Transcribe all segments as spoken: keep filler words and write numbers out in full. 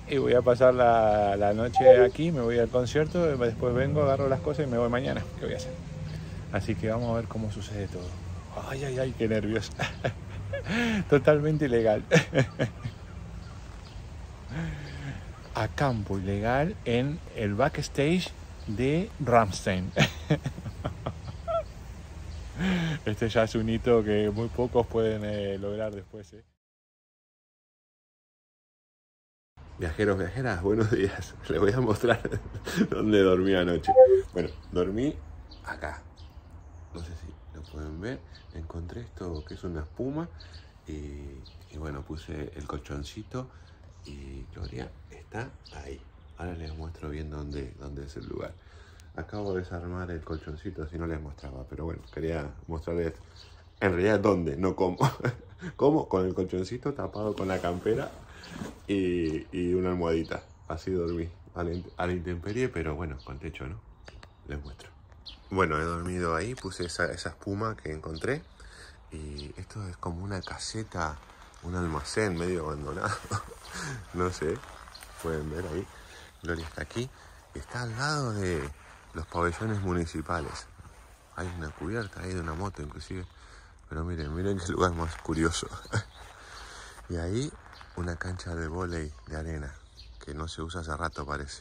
y voy a pasar la, la noche aquí, me voy al concierto, después vengo, agarro las cosas y me voy mañana. ¿Qué voy a hacer? Así que vamos a ver cómo sucede todo. Ay, ay, ay, qué nervios. Totalmente ilegal. A campo ilegal en el backstage de Rammstein. Este ya es un hito que muy pocos pueden eh, lograr después. ¿eh? Viajeros, viajeras, buenos días. Les voy a mostrar dónde dormí anoche. Bueno, dormí acá. No sé si lo pueden ver. Encontré esto que es una espuma. Y, y bueno, puse el colchoncito. Y Gloria está ahí. Ahora les muestro bien dónde, dónde es el lugar. Acabo de desarmar el colchoncito, si no les mostraba. Pero bueno, quería mostrarles en realidad dónde, no cómo. Cómo, con el colchoncito tapado con la campera. Y, y una almohadita, así dormí a la, a la intemperie, pero bueno, con techo, ¿no? Les muestro. Bueno, he dormido ahí, puse esa, esa espuma que encontré. Y esto es como una caseta, un almacén medio abandonado. No sé, pueden ver ahí. Gloria está aquí. Está al lado de los pabellones municipales. Hay una cubierta ahí de una moto inclusive. Pero miren, miren qué lugar más curioso. Y ahí una cancha de vóley de arena, que no se usa hace rato parece.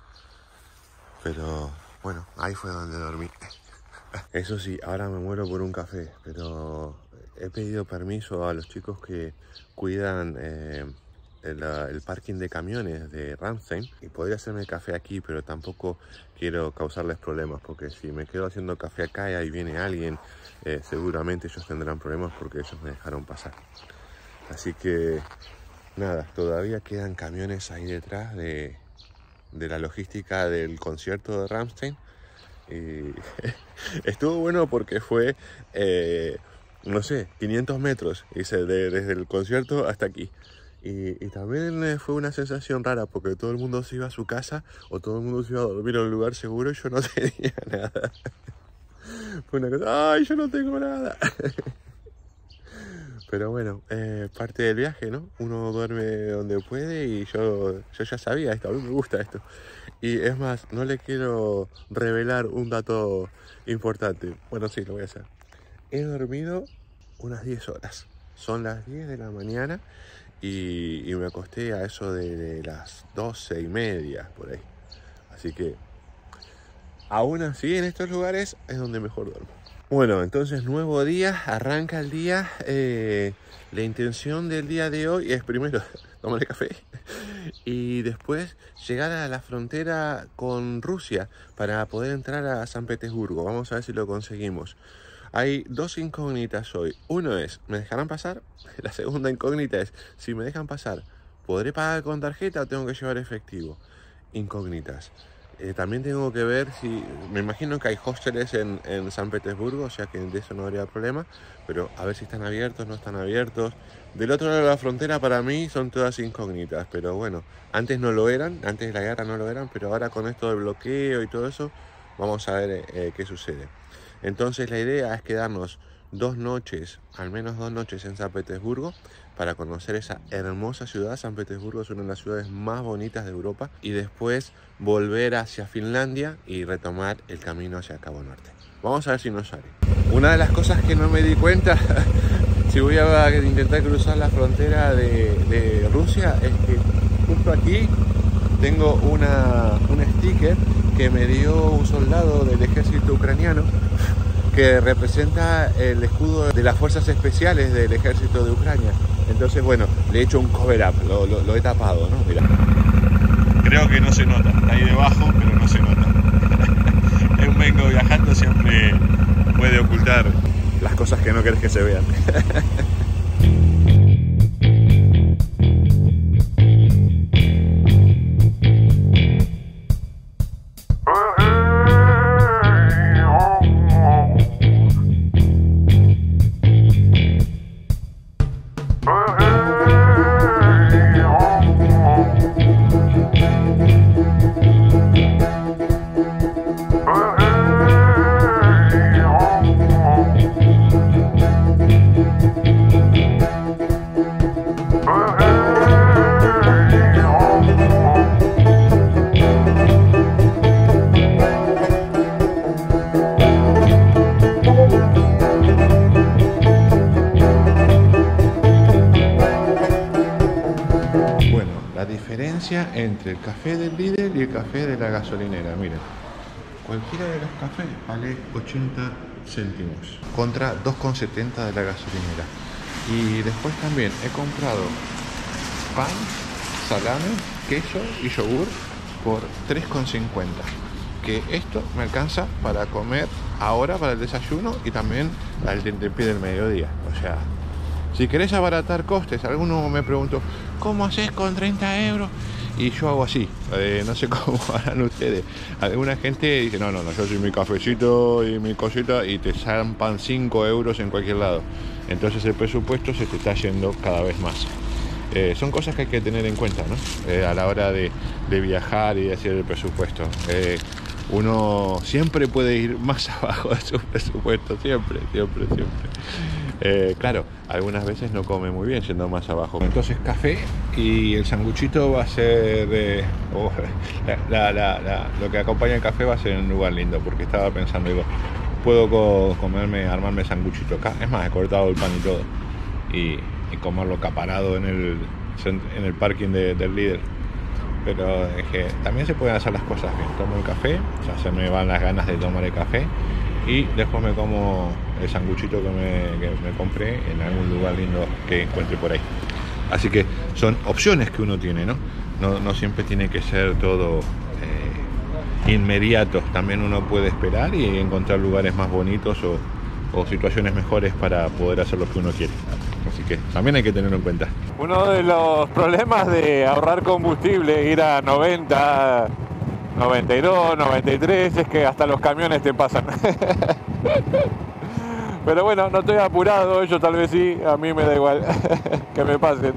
Pero bueno, ahí fue donde dormí. Eso sí, ahora me muero por un café, pero he pedido permiso a los chicos que cuidan eh, el, el parking de camiones de Rammstein. Y podría hacerme café aquí, pero tampoco quiero causarles problemas, porque si me quedo haciendo café acá y ahí viene alguien, eh, seguramente ellos tendrán problemas porque ellos me dejaron pasar. Así que nada, todavía quedan camiones ahí detrás de, de la logística del concierto de Rammstein. Y estuvo bueno porque fue, eh, no sé, quinientos metros, hice de, desde el concierto hasta aquí. Y, y también fue una sensación rara porque todo el mundo se iba a su casa o todo el mundo se iba a dormir en un lugar seguro y yo no tenía nada. Fue una cosa, ¡ay, yo no tengo nada! Pero bueno, eh, parte del viaje, ¿no? Uno duerme donde puede y yo, yo ya sabía esto, a mí me gusta esto. Y es más, no le quiero revelar un dato importante. Bueno, sí, lo voy a hacer. He dormido unas diez horas. Son las diez de la mañana y, y me acosté a eso de, de las doce y media, por ahí. Así que, aún así, en estos lugares es donde mejor duermo. Bueno, entonces nuevo día, arranca el día. Eh, la intención del día de hoy es primero tomar café y después llegar a la frontera con Rusia para poder entrar a San Petersburgo. Vamos a ver si lo conseguimos. Hay dos incógnitas hoy. Uno es, ¿me dejarán pasar? La segunda incógnita es, si me dejan pasar, ¿podré pagar con tarjeta o tengo que llevar efectivo? Incógnitas. Eh, también tengo que ver si, me imagino que hay hosteles en, en San Petersburgo, o sea que de eso no habría problema, pero a ver si están abiertos, no están abiertos. Del otro lado de la frontera para mí son todas incógnitas, pero bueno, antes no lo eran, antes de la guerra no lo eran, pero ahora con esto del bloqueo y todo eso, vamos a ver eh, qué sucede. Entonces la idea es quedarnos dos noches, al menos dos noches en San Petersburgo, para conocer esa hermosa ciudad. San Petersburgo es una de las ciudades más bonitas de Europa, y después volver hacia Finlandia y retomar el camino hacia Cabo Norte. Vamos a ver si nos sale. Una de las cosas que no me di cuenta si voy a intentar cruzar la frontera de, de Rusia es que justo aquí tengo una, un sticker que me dio un soldado del ejército ucraniano, que representa el escudo de las fuerzas especiales del ejército de Ucrania. Entonces, bueno, le he hecho un cover up, lo, lo, lo he tapado, ¿no? Mirá. Creo que no se nota, está ahí debajo, pero no se nota. Un vengo viajando siempre puede ocultar las cosas que no querés que se vean. la diferencia entre el café del Lidl y el café de la gasolinera. Miren, cualquiera de los cafés vale ochenta céntimos contra dos con setenta de la gasolinera. Y después también he comprado pan, salame, queso y yogur por tres con cincuenta. Que esto me alcanza para comer ahora para el desayuno y también al tentempié del mediodía. O sea, si querés abaratar costes, alguno me preguntó, ¿cómo haces con treinta euros? Y yo hago así, eh, no sé cómo harán ustedes. Alguna gente dice, no, no, no, yo soy mi cafecito y mi cosita y te zampan cinco euros en cualquier lado. Entonces el presupuesto se te está yendo cada vez más. Eh, son cosas que hay que tener en cuenta, ¿no? Eh, a la hora de, de viajar y de hacer el presupuesto. Eh, uno siempre puede ir más abajo de su presupuesto, siempre, siempre, siempre. Eh, claro, algunas veces no come muy bien yendo más abajo. Entonces café y el sanguchito va a ser eh, oh, la, la, la, lo que acompaña el café va a ser un lugar lindo, porque estaba pensando, digo, puedo co comerme, armarme sanguchito acá. Es más, he cortado el pan y todo y, y comerlo caparado en el, en el parking de, del Lidl. Pero es que también se pueden hacer las cosas bien. Tomo el café, ya se me van las ganas de tomar el café y después me como el sanguchito que me, que me compré en algún lugar lindo que encuentre por ahí. Así que son opciones que uno tiene, ¿no? No, no siempre tiene que ser todo eh, inmediato. También uno puede esperar y encontrar lugares más bonitos o, o situaciones mejores para poder hacer lo que uno quiere. Así que también hay que tenerlo en cuenta. Uno de los problemas de ahorrar combustible, ir a noventa, noventa y dos, noventa y tres, es que hasta los camiones te pasan. Pero bueno, no estoy apurado, ellos tal vez sí, a mí me da igual que me pasen.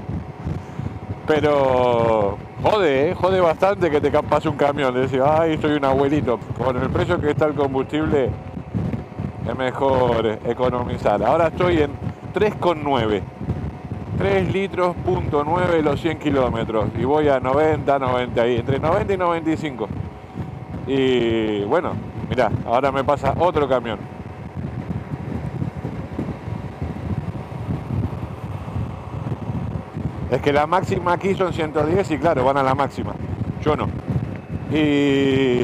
Pero jode, ¿eh? Jode bastante que te pase un camión. Decir, ay, soy un abuelito. Con el precio que está el combustible, es mejor economizar. Ahora estoy en tres con nueve. tres litros punto nueve los cien kilómetros. Y voy a noventa, noventa, entre noventa y noventa y cinco. Y bueno, mirá, ahora me pasa otro camión. Es que la máxima aquí son ciento diez y claro, van a la máxima. Yo no. Y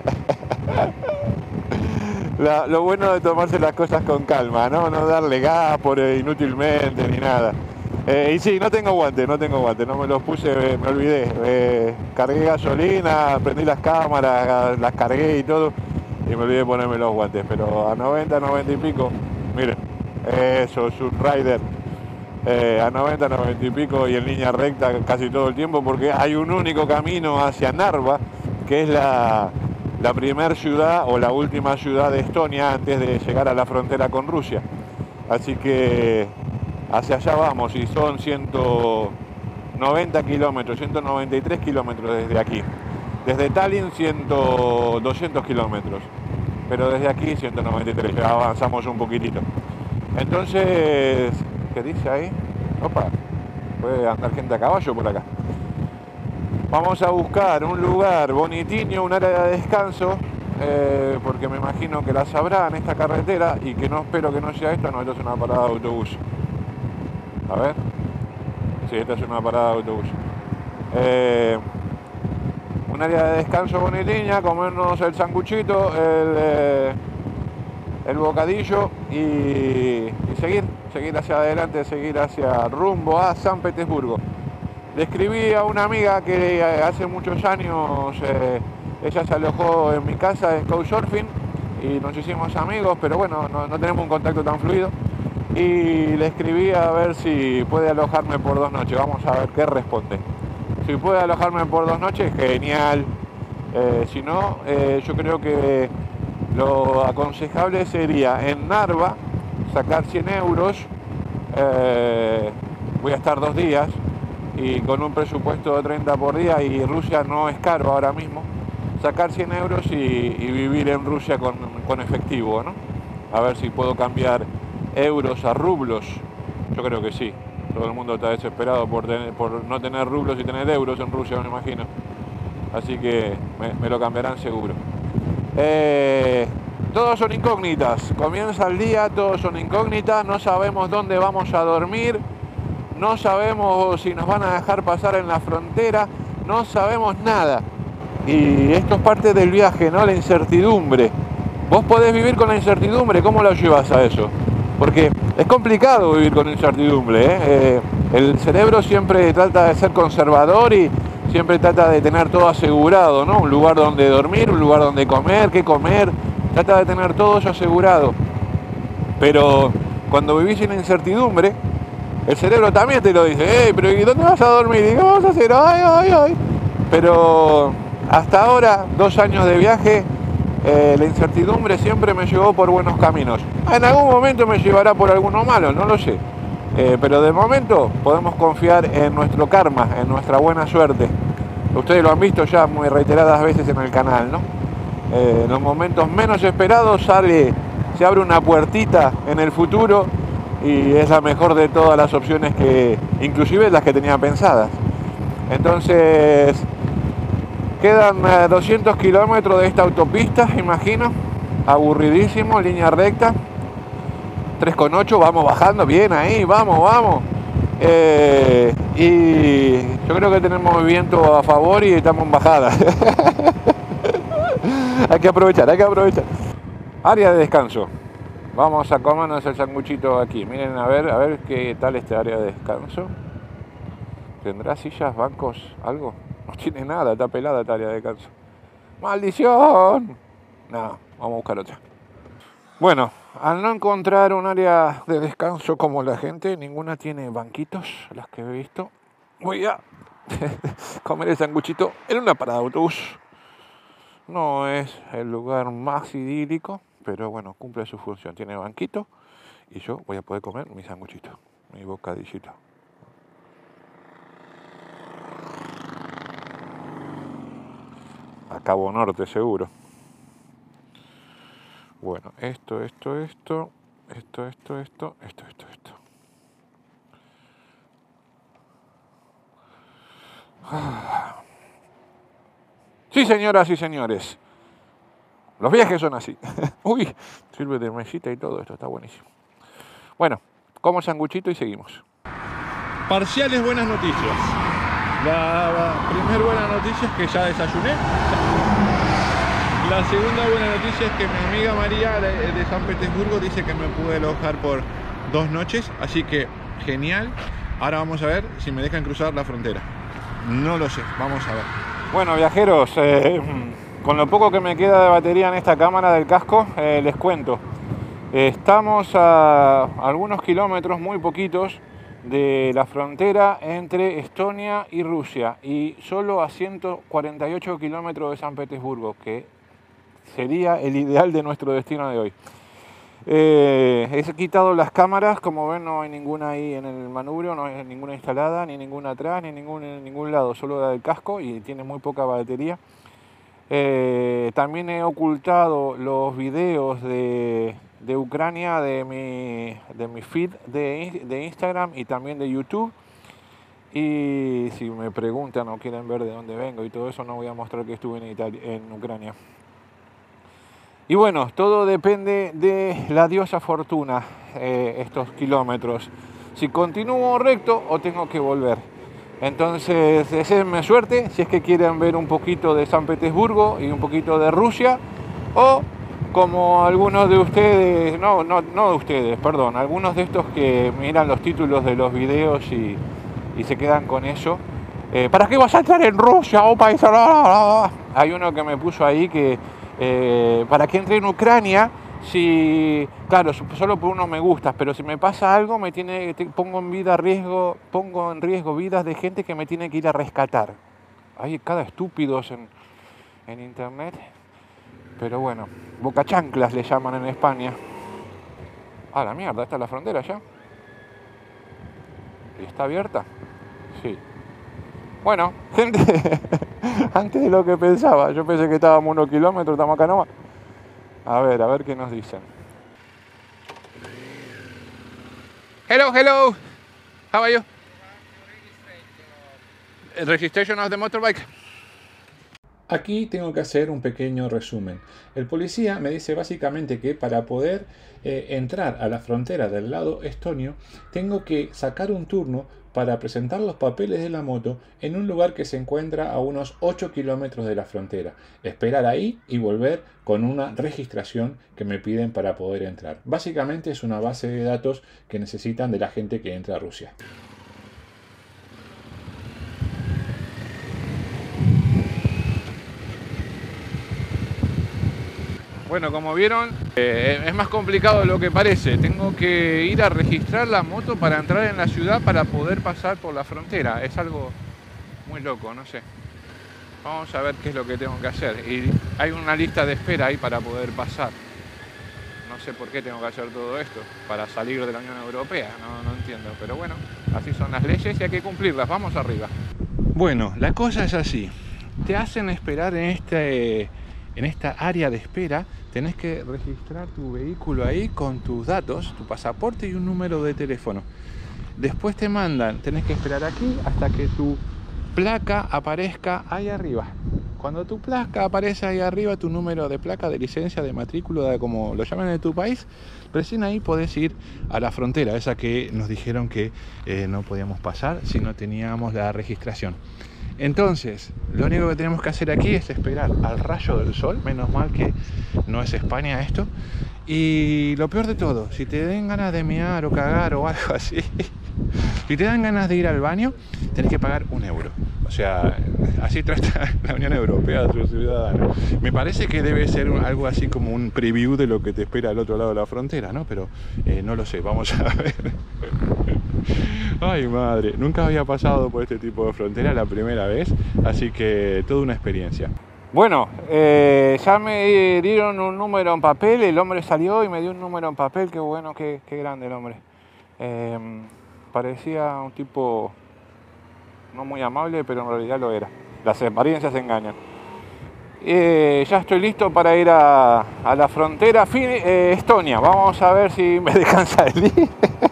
la, lo bueno de tomarse las cosas con calma, ¿no? No darle gas por eh, inútilmente ni nada. Eh, y sí, no tengo guantes, no tengo guantes, no me los puse, eh, me olvidé. Eh, cargué gasolina, prendí las cámaras, las cargué y todo, y me olvidé de ponerme los guantes. Pero a noventa, noventa y pico, miren, eso es un rider. Eh, a noventa, noventa y pico y en línea recta casi todo el tiempo, porque hay un único camino hacia Narva, que es la, la primera ciudad o la última ciudad de Estonia antes de llegar a la frontera con Rusia. Así que hacia allá vamos y son ciento noventa kilómetros, ciento noventa y tres kilómetros desde aquí. Desde Tallinn cien, doscientos kilómetros, pero desde aquí ciento noventa y tres, ya avanzamos un poquitito. Entonces, ¿qué dice ahí? Opa, puede andar gente a caballo por acá. Vamos a buscar un lugar bonitiño, un área de descanso, eh, porque me imagino que la sabrá en esta carretera y que no espero que no sea esta, no, esto es una parada de autobús. A ver, sí, esta es una parada de autobús. Eh, un área de descanso bonitiña, comernos el sanguchito, el... Eh, el bocadillo y, y seguir, seguir hacia adelante, seguir hacia rumbo a San Petersburgo. Le escribí a una amiga que hace muchos años, eh, ella se alojó en mi casa en Couchsurfing y nos hicimos amigos, pero bueno, no, no tenemos un contacto tan fluido. Y le escribí a ver si puede alojarme por dos noches, vamos a ver qué responde. Si puede alojarme por dos noches, genial. Eh, si no, eh, yo creo que lo aconsejable sería en Narva sacar cien euros, eh, voy a estar dos días y con un presupuesto de treinta por día y Rusia no es caro ahora mismo, sacar cien euros y, y vivir en Rusia con, con efectivo, ¿no? A ver si puedo cambiar euros a rublos, yo creo que sí, todo el mundo está desesperado por, tener, por no tener rublos y tener euros en Rusia, me imagino, así que me, me lo cambiarán seguro. Eh, todos son incógnitas, comienza el día, todos son incógnitas, no sabemos dónde vamos a dormir, no sabemos si nos van a dejar pasar en la frontera, no sabemos nada. Y esto es parte del viaje, ¿no? La incertidumbre. Vos podés vivir con la incertidumbre, ¿cómo lo llevas a eso? Porque es complicado vivir con incertidumbre, ¿eh? Eh, el cerebro siempre trata de ser conservador y siempre trata de tener todo asegurado, ¿no? Un lugar donde dormir, un lugar donde comer, qué comer, trata de tener todo eso asegurado. Pero cuando vivís en incertidumbre, el cerebro también te lo dice, hey, pero ¿y dónde vas a dormir? ¿Y qué vas a hacer? Ay, ay, ay. Pero hasta ahora, dos años de viaje, eh, la incertidumbre siempre me llevó por buenos caminos. En algún momento me llevará por alguno malo, no lo sé. Eh, pero de momento podemos confiar en nuestro karma, en nuestra buena suerte. Ustedes lo han visto ya muy reiteradas veces en el canal, ¿no? Eh, en los momentos menos esperados sale, se abre una puertita en el futuro y es la mejor de todas las opciones, que inclusive las que tenía pensadas. Entonces quedan eh, doscientos kilómetros de esta autopista, imagino, aburridísimo, línea recta, tres coma ocho, vamos bajando, bien ahí, vamos, vamos. Eh, y yo creo que tenemos viento a favor y estamos en bajada. Hay que aprovechar, hay que aprovechar. Área de descanso. Vamos a comernos el sanguchito aquí. Miren, a ver, a ver qué tal este área de descanso. ¿Tendrá sillas, bancos, algo? No tiene nada, está pelada esta área de descanso. ¡Maldición! No, vamos a buscar otra. Bueno, al no encontrar un área de descanso como la gente, ninguna tiene banquitos, las que he visto, voy a comer el sanguchito en una parada de autobús. No es el lugar más idílico, pero bueno, cumple su función. Tiene banquito y yo voy a poder comer mi sanguchito, mi bocadillito. A Cabo Norte seguro. Bueno, esto, esto, esto, esto, esto, esto, esto, esto, esto. Ah. Sí, señoras y señores. Los viajes son así. Uy, sirve de mesita y todo, esto está buenísimo. Bueno, como sanguchito y seguimos. Parciales buenas noticias. La primera buena noticia es que ya desayuné. La segunda buena noticia es que mi amiga María de San Petersburgo dice que me pude alojar por dos noches, así que genial. Ahora vamos a ver si me dejan cruzar la frontera. No lo sé, vamos a ver. Bueno, viajeros, eh, con lo poco que me queda de batería en esta cámara del casco, eh, les cuento. Estamos a algunos kilómetros, muy poquitos, de la frontera entre Estonia y Rusia, y solo a ciento cuarenta y ocho kilómetros de San Petersburgo, que sería el ideal de nuestro destino de hoy. Eh, he quitado las cámaras, como ven no hay ninguna ahí en el manubrio, no hay ninguna instalada, ni ninguna atrás, ni ningún, en ningún lado, solo la del casco, y tiene muy poca batería. Eh, también he ocultado los videos de, de Ucrania de mi, de mi feed de, de Instagram y también de YouTube. Y si me preguntan o quieren ver de dónde vengo y todo eso, no voy a mostrar que estuve en, Italia, en Ucrania. Y bueno, todo depende de la diosa fortuna, eh, estos kilómetros. Si continúo recto o tengo que volver. Entonces, deseenme suerte si es que quieren ver un poquito de San Petersburgo y un poquito de Rusia. O como algunos de ustedes, no, no, no de ustedes, perdón, algunos de estos que miran los títulos de los videos y, y se quedan con eso. Eh, ¿Para qué vas a entrar en Rusia? Oh, país? Hay uno que me puso ahí que... Eh, ¿para qué entré en Ucrania? Si, claro, solo por unos me gustas, pero si me pasa algo, me tiene, te, pongo en vida riesgo, pongo en riesgo vidas de gente que me tiene que ir a rescatar. Hay cada estúpidos en, en internet. Pero bueno, bocachanclas le llaman en España. Ah, la mierda, ¿esta es la frontera ya? ¿Y está abierta? Sí. Bueno, gente, antes de lo que pensaba, yo pensé que estábamos unos kilómetros, estamos acá nomás. A ver, a ver qué nos dicen. Hello, hello. How are you? Registration of the motorbike. Aquí tengo que hacer un pequeño resumen. El policía me dice básicamente que para poder eh, entrar a la frontera del lado estonio tengo que sacar un turno para presentar los papeles de la moto en un lugar que se encuentra a unos ocho kilómetros de la frontera. Esperar ahí y volver con una registración que me piden para poder entrar. Básicamente es una base de datos que necesitan de la gente que entra a Rusia. Bueno, como vieron, eh, es más complicado de lo que parece. Tengo que ir a registrar la moto para entrar en la ciudad para poder pasar por la frontera. Es algo muy loco, no sé. Vamos a ver qué es lo que tengo que hacer. Y hay una lista de espera ahí para poder pasar. No sé por qué tengo que hacer todo esto. Para salir de la Unión Europea, no, no entiendo. Pero bueno, así son las leyes y hay que cumplirlas. Vamos arriba. Bueno, la cosa es así. Te hacen esperar en este... En esta área de espera tenés que registrar tu vehículo ahí con tus datos, tu pasaporte y un número de teléfono. Después te mandan, tenés que esperar aquí hasta que tu placa aparezca ahí arriba. Cuando tu placa aparece ahí arriba, tu número de placa, de licencia, de matrícula, de como lo llaman en tu país, recién ahí podés ir a la frontera, esa que nos dijeron que eh, no podíamos pasar si no teníamos la registración. Entonces, lo único que tenemos que hacer aquí es esperar al rayo del sol, menos mal que no es España esto. Y lo peor de todo, si te den ganas de mear o cagar o algo así, si te dan ganas de ir al baño, tenés que pagar un euro. O sea, así trata la Unión Europea a sus ciudadanos. Me parece que debe ser algo así como un preview de lo que te espera al otro lado de la frontera, ¿no? Pero eh, no lo sé, vamos a ver. Ay, madre, nunca había pasado por este tipo de frontera, la primera vez, así que toda una experiencia. Bueno, eh, ya me dieron un número en papel, el hombre salió y me dio un número en papel, qué bueno, qué, qué grande el hombre. Eh, parecía un tipo no muy amable, pero en realidad lo era. Las apariencias engañan. Eh, ya estoy listo para ir a, a la frontera fin, eh, Estonia. Vamos a ver si me dejan salir.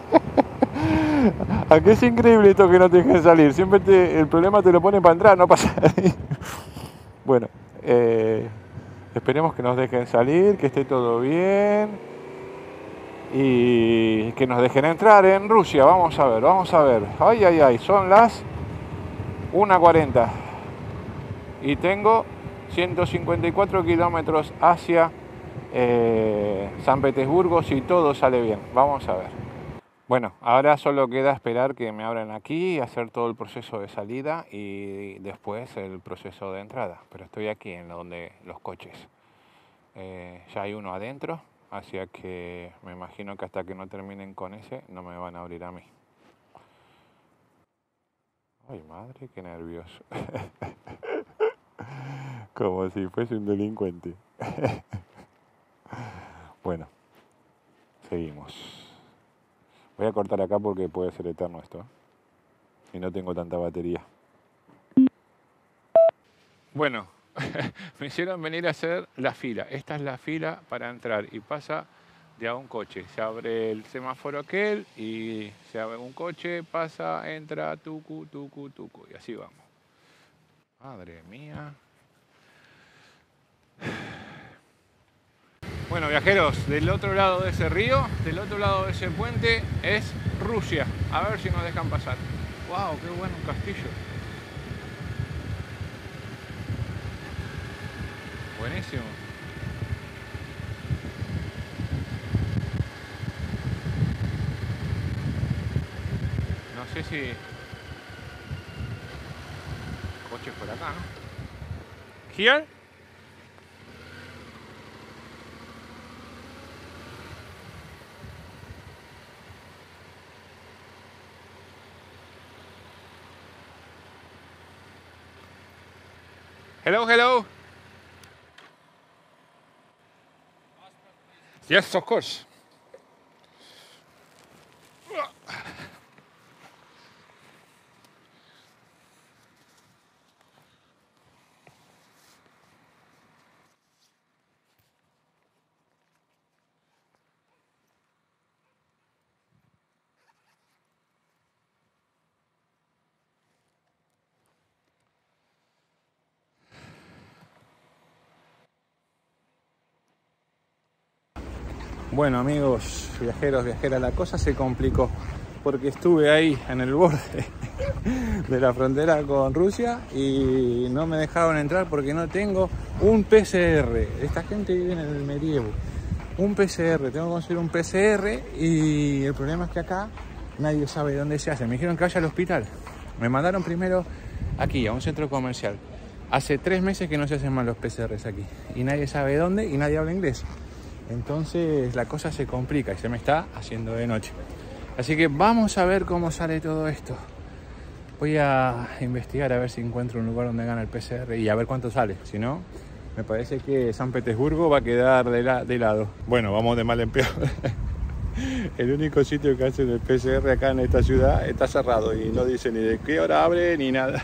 Aquí es increíble esto que no te dejen salir. Siempre te, el problema te lo ponen para entrar, no para salir. Bueno, eh, esperemos que nos dejen salir, que esté todo bien y que nos dejen entrar en Rusia. Vamos a ver, vamos a ver. Ay, ay, ay, son las una cuarenta y tengo ciento cincuenta y cuatro kilómetros hacia eh, San Petersburgo si todo sale bien. Vamos a ver. Bueno, ahora solo queda esperar que me abran aquí y hacer todo el proceso de salida y después el proceso de entrada. Pero estoy aquí en donde los coches. Eh, ya hay uno adentro, así que me imagino que hasta que no terminen con ese no me van a abrir a mí. Ay, madre, qué nervioso. Como si fuese un delincuente. Bueno, seguimos. Voy a cortar acá porque puede ser eterno esto, ¿eh? Y no tengo tanta batería. Bueno, me hicieron venir a hacer la fila. Esta es la fila para entrar y pasa de a un coche. Se abre el semáforo aquel y se abre un coche, pasa, entra, tucu, tucu, tucu. Y así vamos. Madre mía. Bueno, viajeros, del otro lado de ese río, del otro lado de ese puente, es Rusia. A ver si nos dejan pasar. ¡Wow! ¡Qué bueno un castillo! Buenísimo. No sé si... coches por acá, ¿no? ¿Here? Hello, hello. Yes, of course. Bueno, amigos, viajeros, viajeras, la cosa se complicó. porque estuve ahí en el borde de la frontera con Rusia y no me dejaron entrar porque no tengo un P C R. Esta gente vive en el medievo. Un P C R, tengo que conseguir un P C R y el problema es que acá nadie sabe dónde se hace. Me dijeron que vaya al hospital. Me mandaron primero aquí, a un centro comercial. Hace tres meses que no se hacen más los P C Rs aquí y nadie sabe dónde y nadie habla inglés. Entonces la cosa se complica y se me está haciendo de noche. Así que vamos a ver cómo sale todo esto. Voy a investigar a ver si encuentro un lugar donde gana el P C R y a ver cuánto sale. Si no, me parece que San Petersburgo va a quedar de, la, de lado. Bueno, vamos de mal en peor. El único sitio que hacen el P C R acá en esta ciudad está cerrado y no dice ni de qué hora abre ni nada.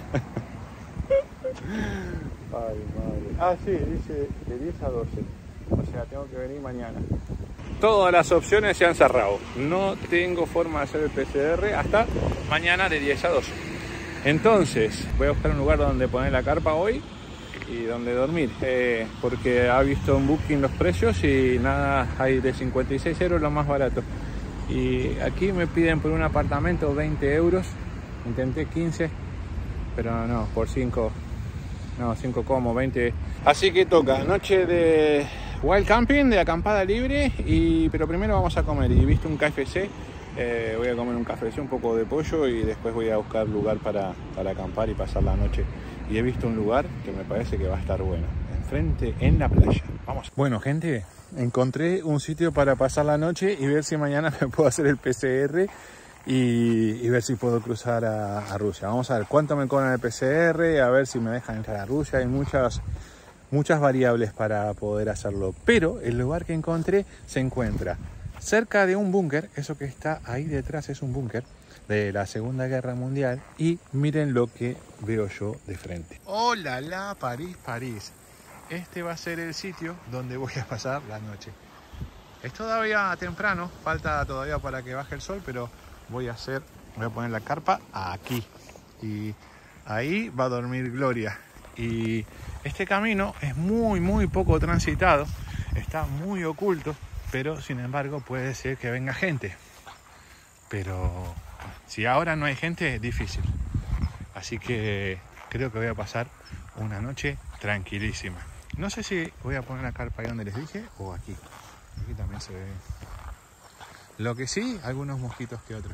Ay, madre. Ah, sí, dice de diez a doce. O sea, tengo que venir mañana. Todas las opciones se han cerrado. No tengo forma de hacer el P C R hasta mañana de diez a doce. Entonces, voy a buscar un lugar donde poner la carpa hoy y donde dormir. Eh, porque ha visto en Booking los precios y nada, hay de cincuenta y seis euros lo más barato. Y aquí me piden por un apartamento veinte euros. Intenté quince, pero no, por cinco. No, cinco como, veinte. Así que toca noche de wild camping, de acampada libre. Y, pero primero vamos a comer. Y visto un K F C, eh, voy a comer un K F C, un poco de pollo. Y después voy a buscar lugar para, para acampar y pasar la noche. Y he visto un lugar que me parece que va a estar bueno. Enfrente, en la playa. Vamos. Bueno, gente, encontré un sitio para pasar la noche y ver si mañana me puedo hacer el P C R. Y, y ver si puedo cruzar a, a Rusia. Vamos a ver cuánto me cobran el P C R, a ver si me dejan entrar a Rusia. Hay muchas, muchas variables para poder hacerlo. Pero el lugar que encontré se encuentra cerca de un búnker. Eso que está ahí detrás es un búnker de la Segunda Guerra Mundial. Y miren lo que veo yo de frente. ¡Hola, la París, París! Este va a ser el sitio donde voy a pasar la noche. Es todavía temprano, falta todavía para que baje el sol, pero voy a hacer, voy a poner la carpa aquí y ahí va a dormir Gloria. Y este camino es muy muy poco transitado, está muy oculto, pero sin embargo puede ser que venga gente. Pero si ahora no hay gente es difícil, así que creo que voy a pasar una noche tranquilísima. No sé si voy a poner la carpa ahí donde les dije o aquí. Aquí también se ve. Lo que sí, algunos mosquitos que otros.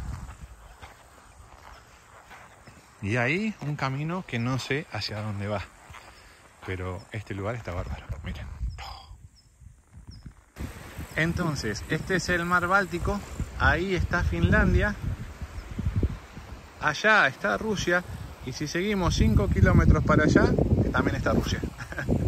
Y ahí un camino que no sé hacia dónde va. Pero este lugar está bárbaro, miren. Entonces, este es el mar Báltico. Ahí está Finlandia. Allá está Rusia. Y si seguimos cinco kilómetros para allá, también está Rusia.